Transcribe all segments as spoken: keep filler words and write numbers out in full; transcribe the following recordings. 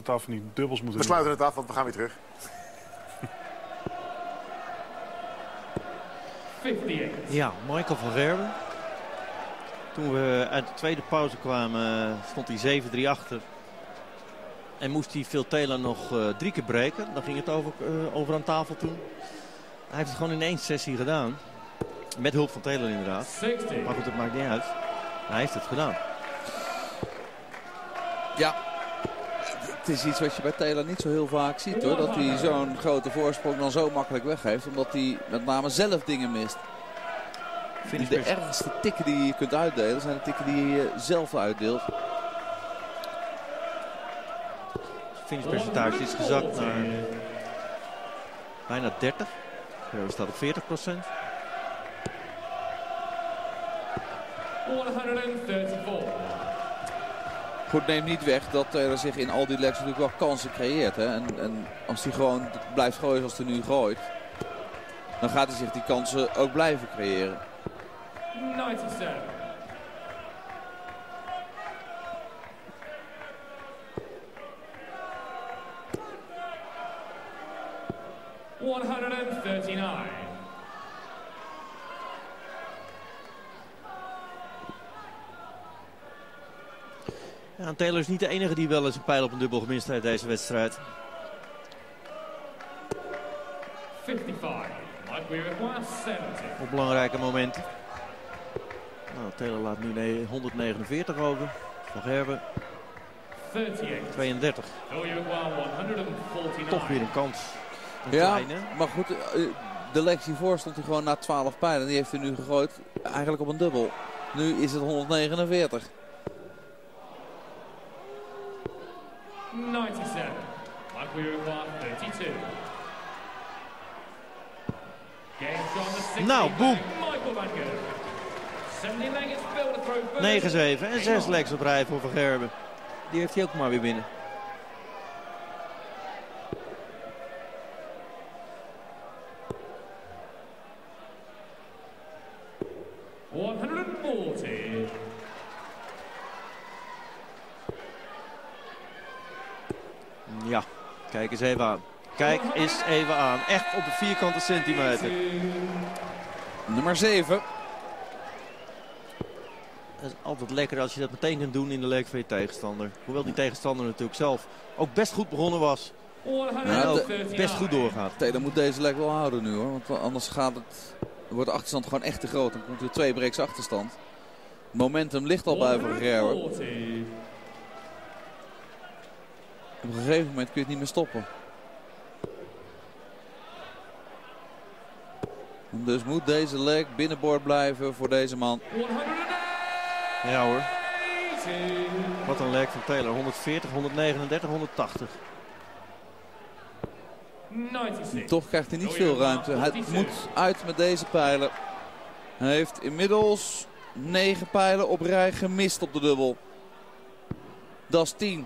het af en die dubbels moeten We sluiten het af, want we gaan weer terug. Ja, Michael van Gerwen. Toen we uit de tweede pauze kwamen stond hij zeven drie achter. En moest hij Phil Taylor nog uh, drie keer breken. Dan ging het over, uh, over aan tafel toen. Hij heeft het gewoon in één sessie gedaan. Met hulp van Taylor inderdaad. Maar goed, dat maakt niet uit. Hij heeft het gedaan. Ja. Het is iets wat je bij Taylor niet zo heel vaak ziet hoor. Dat hij zo'n grote voorsprong dan zo makkelijk weggeeft. Omdat hij met name zelf dingen mist. De ergste tikken die je kunt uitdelen zijn de tikken die je zelf uitdeelt. Finishpercentage is gezakt naar bijna dertig. We staat op veertig procent. honderdvierentachtig. Goed, neemt niet weg dat Taylor zich in al die legs natuurlijk wel kansen creëert. Hè? En, en als hij gewoon blijft gooien zoals hij nu gooit, dan gaat hij zich die kansen ook blijven creëren. negenennegentig. honderdnegenendertig. Ja, Taylor is niet de enige die wel eens een pijl op een dubbel gemist heeft deze wedstrijd. vijfenvijftig. Like we require zeventig. Op belangrijke momenten. Nou, Taylor laat nu honderdnegenenveertig over. Van Gerwen. tweeëndertig. Toch weer een kans. Een ja, kleine. maar goed, de leg hiervoor stond hij gewoon na twaalf pijlen. Die heeft hij nu gegooid eigenlijk op een dubbel. Nu is het honderdnegenenveertig. negenennegentig. Like we require drieëndertig. Nou, boem. Michael van Gerwen. negen zeven en zes legs op rij voor Van Gerwen. Die heeft hij ook maar weer binnen. honderdveertig. Ja, kijk eens even aan. Kijk eens even aan. Echt op de vierkante centimeter. Nummer zeven. Het is altijd lekker als je dat meteen kunt doen in de leg van je tegenstander. Hoewel die tegenstander natuurlijk zelf ook best goed begonnen was. En ook best goed doorgaat. Taylor moet deze leg wel houden nu hoor. Want anders gaat het, wordt de achterstand gewoon echt te groot. Dan komt er twee breaks achterstand. Momentum ligt al bij Van Gerwen. Op een gegeven moment kun je het niet meer stoppen. En dus moet deze leg binnenboord blijven voor deze man. Ja hoor. Wat een leg van Taylor. honderdveertig, honderdnegenendertig, honderdtachtig. Toch krijgt hij niet veel ruimte. Hij moet uit met deze pijlen. Hij heeft inmiddels negen pijlen op rij gemist op de dubbel. Dat is tien.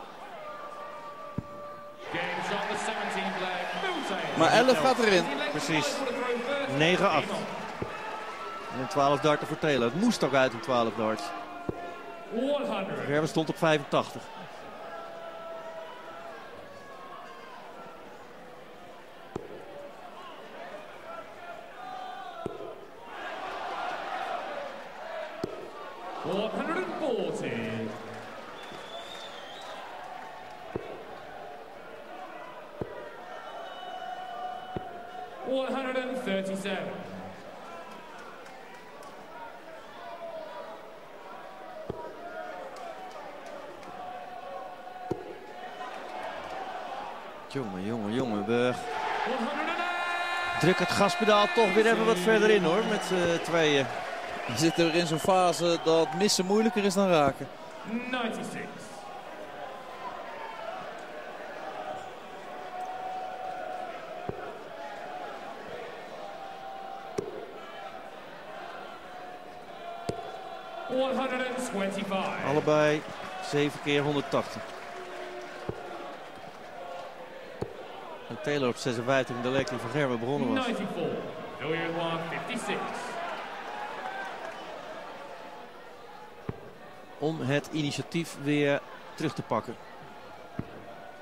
Maar elf gaat erin. Precies. negen acht. En twaalf darten voor Taylor. Het moest ook uit in twaalf darts. Gerwen stond op vijfentachtig. honderdveertig. honderdzesendertig. Jongen, jongen, jongen. We drukken het gaspedaal toch weer even wat verder in hoor. Met uh, tweeën. We zitten weer in zo'n fase dat missen moeilijker is dan raken. negenennegentig. honderdvijfentwintig. Allebei zeven keer honderdtachtig. En Taylor op zesenvijftig in de leg die Van Gerwen begonnen was. vierennegentig. vijfenzestig. Om het initiatief weer terug te pakken.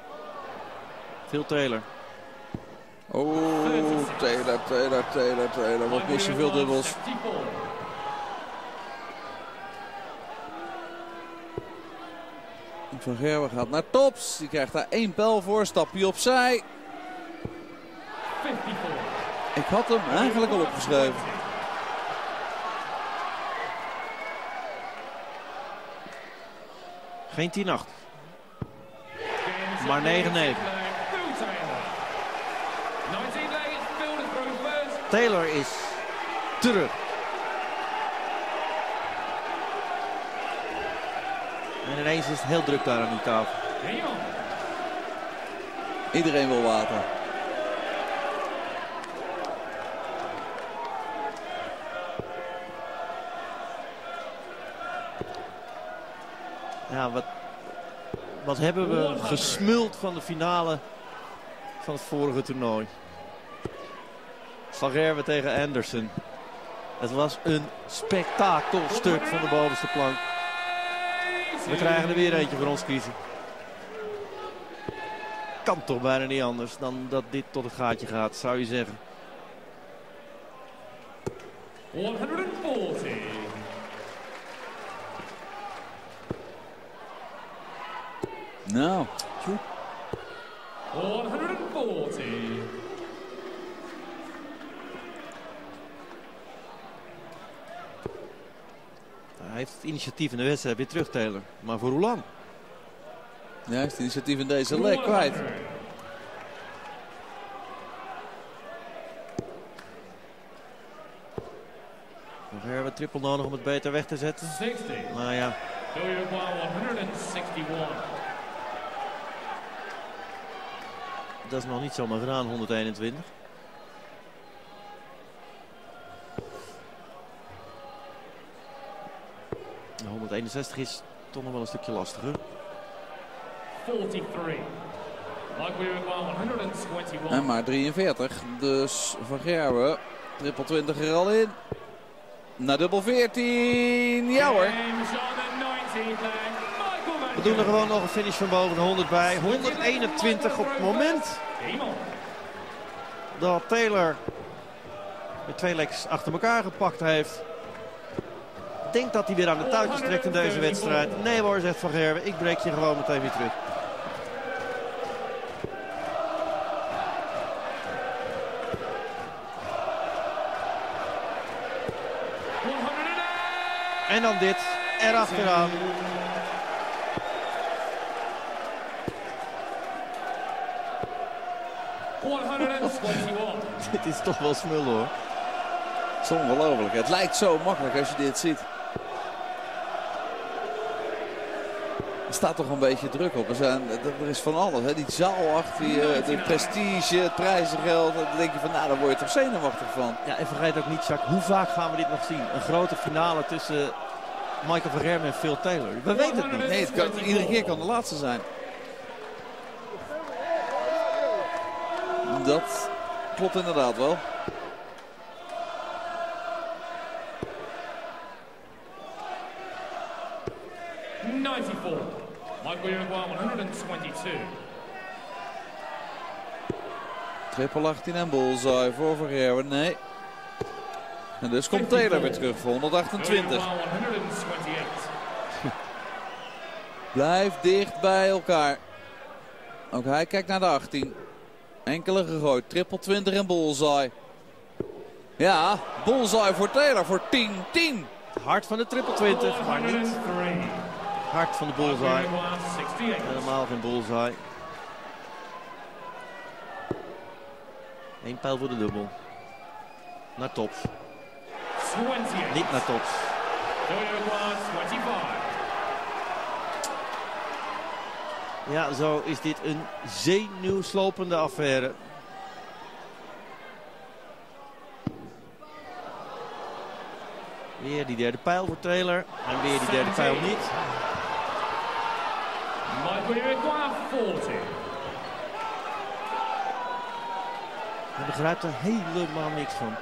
Phil Taylor. Oh, Taylor, Taylor, Taylor, Taylor. Wat mis je veel dubbels. Van Gerwen gaat naar Tops. Die krijgt daar één pijl voor. Stapje opzij. Ik had hem eigenlijk al opgeschreven. Geen tien acht. Maar negen negen. Taylor is terug. En ineens is het heel druk daar aan die tafel. Iedereen wil water. Ja, wat, wat hebben we gesmuld van de finale van het vorige toernooi. Van Gerwen tegen Anderson. Het was een spektakelstuk van de bovenste plank. We krijgen er weer eentje voor ons kiezen. Kan toch bijna niet anders dan dat dit tot het gaatje gaat, zou je zeggen. honderdveertig. Nou. honderdveertig. Hij heeft het initiatief in de wedstrijd weer terug, Taylor. Maar voor hoe lang? Ja, hij heeft het initiatief in deze leg kwijt. Nog Gerwen triple nodig om het beter weg te zetten. zestig. Maar ja. Dat is nog niet zomaar gedaan, honderdeenentwintig. honderdeenenzestig is toch nog wel een stukje lastiger. En maar drieënveertig. Dus Van Gerwen. Triple twintig er al in. Naar dubbel veertien. Ja hoor. We doen er gewoon nog een finish van boven de honderd bij. honderdeenentwintig op het moment dat Taylor met twee legs achter elkaar gepakt heeft. Denkt dat hij weer aan de touwtjes trekt in deze wedstrijd. Nee hoor, zegt Van Gerwen. Ik breek je gewoon meteen weer terug. En dan dit erachteraan. Dit is toch wel smul hoor. Het is ongelooflijk. Het lijkt zo makkelijk als je dit ziet. Er staat toch een beetje druk op. Er, zijn, er is van alles. Hè? Die zaalacht, die, uh, de prestige, het prijzengeld. Dan denk je van, nou, daar word je toch zenuwachtig van. Ja, en vergeet ook niet, Jacques, hoe vaak gaan we dit nog zien? Een grote finale tussen Michael van Gerwen en Phil Taylor. We weten het niet. Nee, het kan, iedere keer kan de laatste zijn. Dat klopt inderdaad wel. ninety-four. Michael Uruguay honderdtweeëntwintig. Triple achttien en bullseye voor Van Gerwen. Nee. En dus komt Taylor weer terug voor honderdachtentwintig. Blijf dicht bij elkaar. Ook hij kijkt naar de achttien. Enkele gegooid. Triple twintig en bullseye. Ja, bullseye voor Taylor voor tien tien. Hart van de triple twintig, maar niet hart van de bullseye. Helemaal geen bullseye. Eén pijl voor de dubbel. Naar Tops. Niet naar Tops. Ja, zo is dit een zenuwslopende affaire. Weer die derde pijl voor Taylor. En weer die derde pijl niet. Hij begrijpt er helemaal niks van.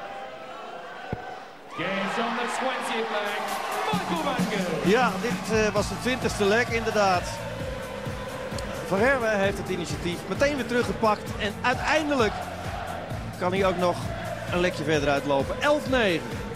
Ja, dit uh, was de twintigste leg inderdaad. Van Gerwen heeft het initiatief meteen weer teruggepakt. En uiteindelijk kan hij ook nog een lekje verder uitlopen. elf negen.